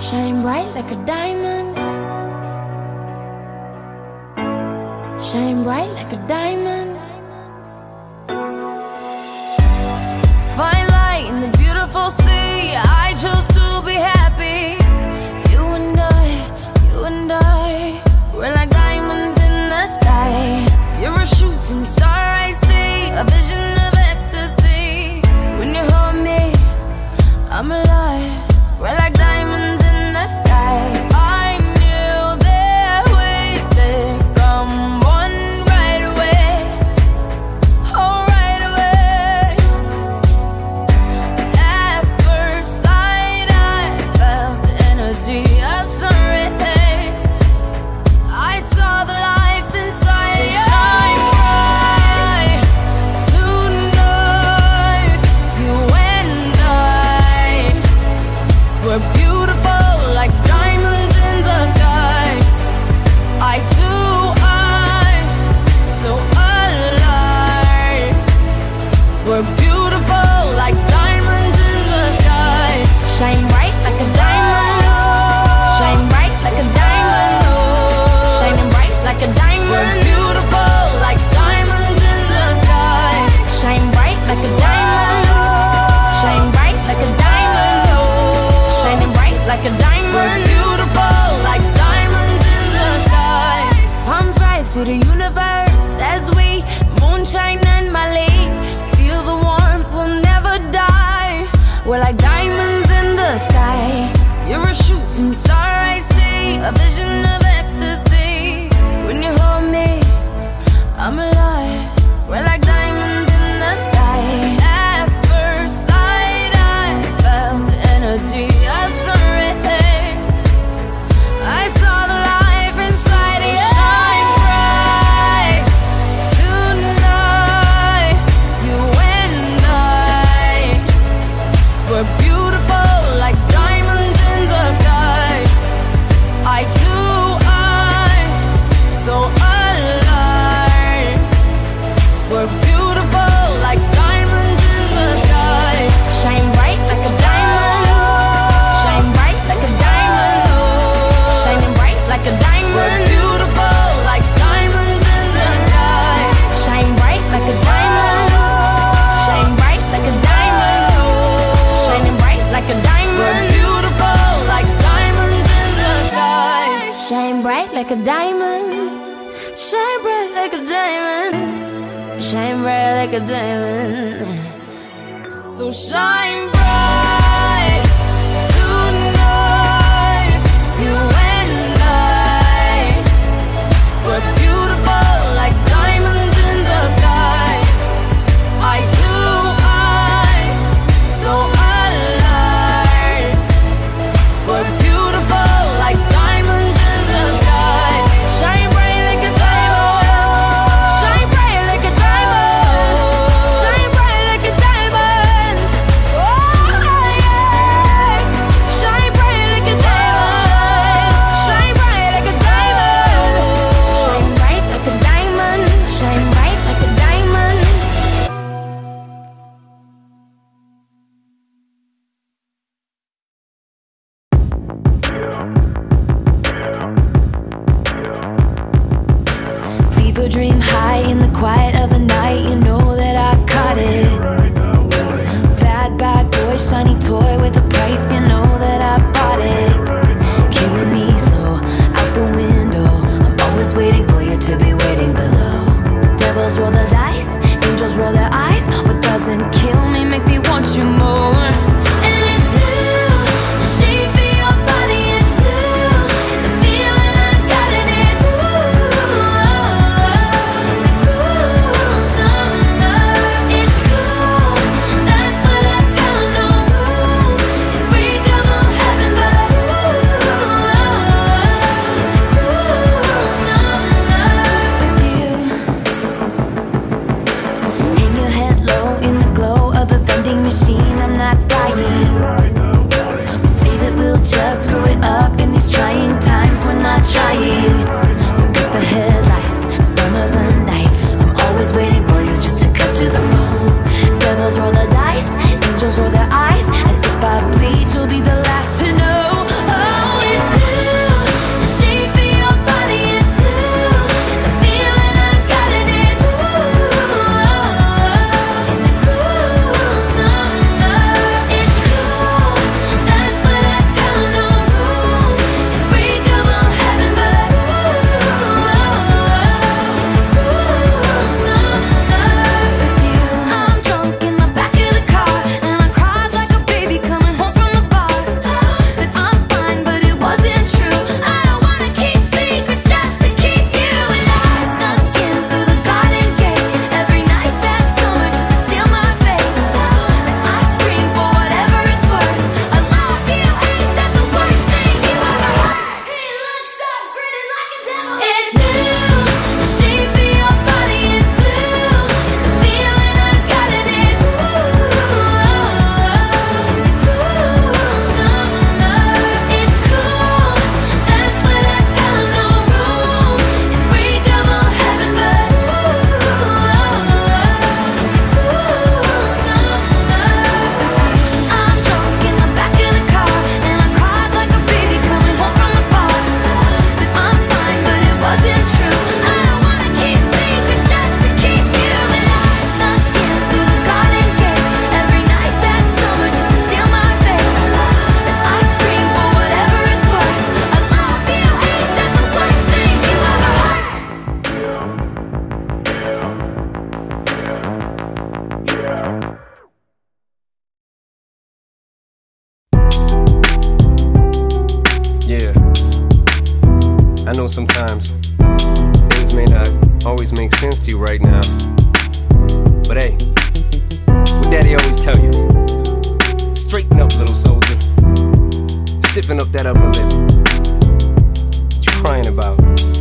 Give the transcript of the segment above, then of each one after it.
Shine bright like a diamond. Shine bright like a diamond. Fine light in the beautiful sea. I chose to be happy. You and I, we're like diamonds in the sky. You're a shooting star I see, a vision of ecstasy. When you hold me, I'm alive. We're like diamonds in the sky. I knew that we'd become one right away. Oh, right away. At first sight, I felt the energy of sun rays. I saw the life inside you. Shine bright tonight. You and I, we're beautiful like diamonds in the sky. I too, I'm so alive. We're beautiful like diamonds in the sky. Shine bright like a diamond. Shine bright like a diamond. Shining bright like a diamond. We're beautiful like diamonds in the sky. Shine bright like a diamond. Shine bright like a diamond. Shining bright like a diamond. We're beautiful like diamonds in the sky. Palms rise to the universe as we moonshine and Mali. Feel the warmth, we'll never die. We're like diamonds in the sky. You're a shooting star I see, a vision of ecstasy. When you hold me, I'm alive. We're like diamonds in the sky. At first sight, I felt the energy of sun rays. I saw the life inside of you. Shine bright tonight. You and I, we're beautiful like diamonds in the sky. I too, I'm so alive. We're beautiful like diamonds in the sky. Shine bright like a diamond. Shine bright like a diamond. Shining bright like a diamond. We're beautiful like diamonds in the sky. Shine bright like a diamond. Shine bright like a diamond. Shining bright like a diamond. We're beautiful like diamonds in the sky. Shine bright like a diamond. Shine bright like a diamond. Shine bright like a diamond. So shine bright tonight. You and I, we're beautiful like diamonds in the sky. I too, I'm so alive. We're beautiful like diamonds in the sky. Shine bright like a diamond. Shine bright like a diamond. Shine bright like a diamond. Oh. I know sometimes things may not always make sense to you right now, but hey, what Daddy always tell you: straighten up, little soldier. Stiffen up that upper lip. What you crying about?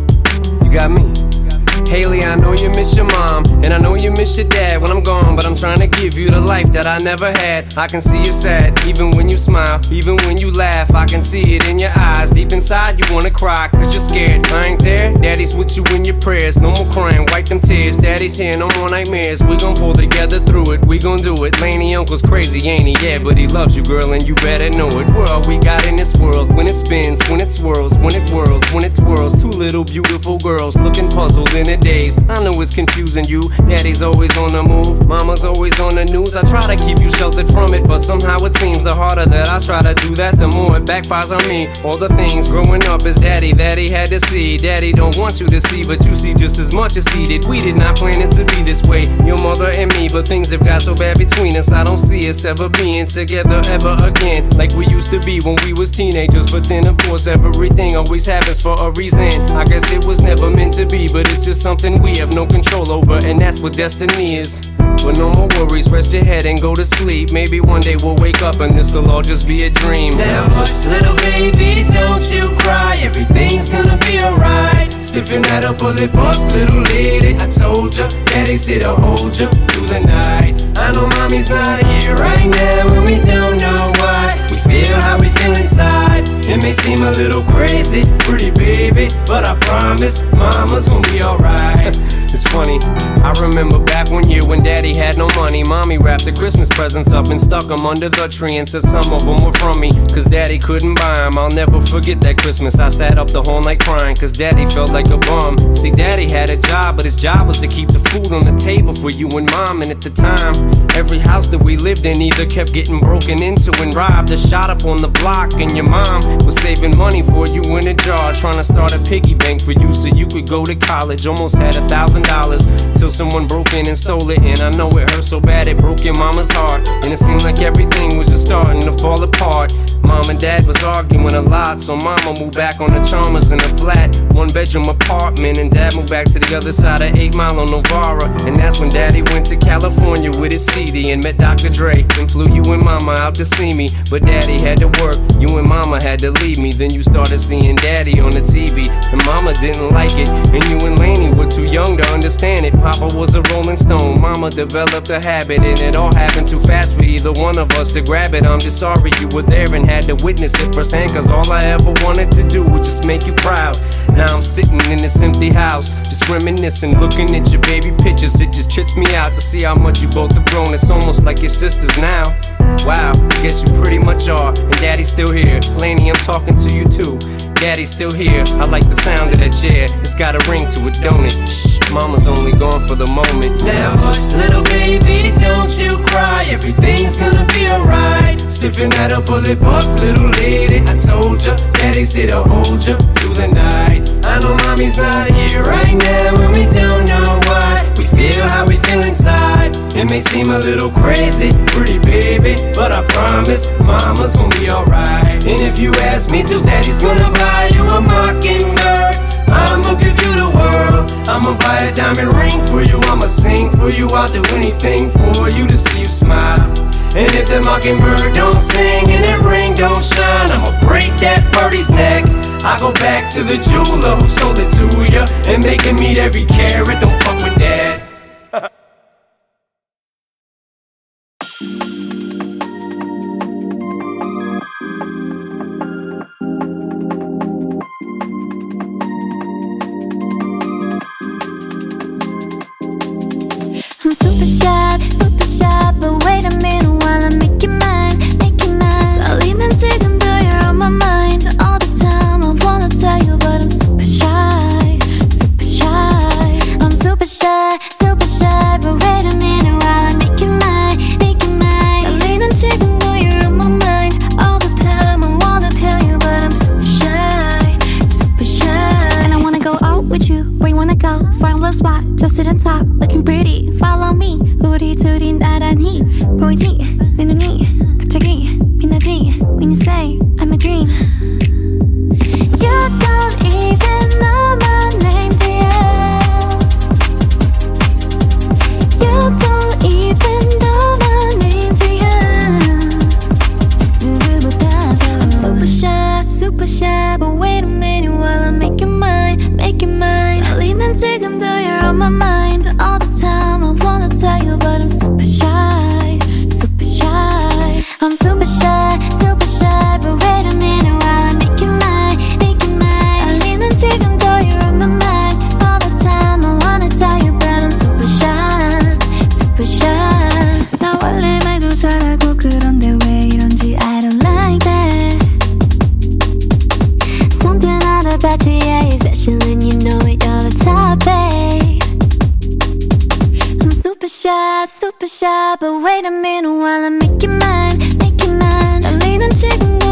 You got me. Haley, I know you miss your mom, and I know you miss your dad when I'm gone, but I'm trying to give you the life that I never had. I can see you're sad, even when you smile, even when you laugh. I can see it in your eyes, deep inside you wanna cry, cause you're scared. I ain't there, Daddy's with you in your prayers. No more crying, wipe them tears. Daddy's here, no more nightmares. We gon' pull together through it, we gon' do it. Laney uncle's crazy, ain't he? Yeah, but he loves you, girl, and you better know it. We're all we got in this world. When it spins, when it swirls, when it whirls, when it twirls. Two little beautiful girls looking puzzled in a daze. I know it's confusing you. Daddy's always on the move, mama's always on the news. I try to keep you sheltered from it, but somehow it seems the harder that I try to do that, the more it backfires on me. All the things growing up as Daddy that he had to see, Daddy don't want you to see, but you see just as much as he did. We did not plan it to be this way, your mother and me, but things have got so bad between us. I don't see us ever being together ever again, like we used to be when we was teenagers. But then of course everything always happens for a reason. I guess it was never meant to be, but it's just something we have no control over, and that's what destiny is. But no more worries, rest your head and go to sleep. Maybe one day we'll wake up and this'll all just be a dream. Now hush, little baby, don't you cry. Everything's gonna be alright. Stiffen that upper lip up, little lady. I told ya, Daddy's here to hold ya through the night. I know mommy's not here right now, and we don't know why. We feel how we feel inside. It may seem a little crazy, pretty baby, but I promise mama's gonna be alright. It's funny, I remember back one year when Daddy had no money. Mommy wrapped the Christmas presents up and stuck them under the tree and said some of them were from me, cause Daddy couldn't buy them. I'll never forget that Christmas. I sat up the whole night crying, cause Daddy felt like a bum. See, Daddy had a job, but his job was to keep the food on the table for you and Mom. And at the time, every house that we lived in either kept getting broken into and robbed or shot up on the block. And your mom was saving money for you in a jar, trying to start a piggy bank for you so you could go to college. Almost had $1,000 till someone broke in and stole it. And I know it hurt so bad it broke your mama's heart, and it seemed like everything was just starting to fall apart. Mom and Dad was arguing a lot, so Mama moved back on the Chalmers in a flat, one-bedroom apartment, and Dad moved back to the other side of 8 Mile on Novara. And that's when Daddy went to California with his CD and met Dr. Dre, and flew you and Mama out to see me. But Daddy had to work, you and Mama had to leave me. Then you started seeing Daddy on the TV, and Mama didn't like it, and you and Laney were too young to understand it. Papa was a Rolling Stone, Mama developed a habit, and it all happened too fast for either one of us to grab it. I'm just sorry you were there and had to witness it firsthand, cause all I ever wanted to do was just make you proud. Now I'm sitting in this empty house, just reminiscing, looking at your baby pictures. It just trips me out to see how much you both have grown. It's almost like your sisters now. Wow, I guess you pretty much are. And Daddy's still here. Laney, I'm talking to you too. Daddy's still here. I like the sound of that chair. It's got a ring to it, don't it? Shh, Mama's only gone for the moment. Now hush, little baby, don't you cry. Everything's gonna be alright. Stiffen that upper lip up, little lady. I told ya, Daddy's here to hold ya through the night. I know Mommy's not here right now, and we don't know why. We feel how we feel inside. It may seem a little crazy, pretty baby, but I promise Mama's gonna be alright. And if you ask me to, Daddy's gonna buy you a mockingbird. I'ma give you the world. I'ma buy a diamond ring for you. I'ma sing for you. I'll do anything for you to see you smile. And if the mockingbird don't sing and that ring don't shine, I'ma break that birdie's neck. I go back to the jeweler who sold it to ya and make him meet every carat. Don't fuck with Dad. I'm super shy, but wait a minute while I make you mine, make you mine. 떨리는 지금도 you're on my mind all the time. I wanna tell you, but I'm super shy, super shy. I'm super shy, but wait a minute while I make you mine, make you mine. 떨리는 지금도 you're on my mind all the time. I wanna tell you, but I'm super shy, super shy. And I wanna go out with you, where you wanna go? Find a little spot, just sit and talk, looking pretty. Follow me, 우리 둘이 나란히 보이지? 내 눈이 갑자기 빛나지? When you say I'm a dream, you don't even 지금도 you're on my mind all the time. I wanna tell you but I'm super shy, super shy. I'm super shy, super shy. But wait a minute while I make you mine, make you mine. 떨리는 지금도 you're on my mind all the time. I wanna tell you but I'm super shy, super shy. 나 원래 말도 잘하고 그런데 왜 이런지 I don't like that. Something out about you, yeah, you're special and you know it, you're the top, babe. I'm super shy, but wait a minute while I make you mine, make you mine. 떨리는 지금도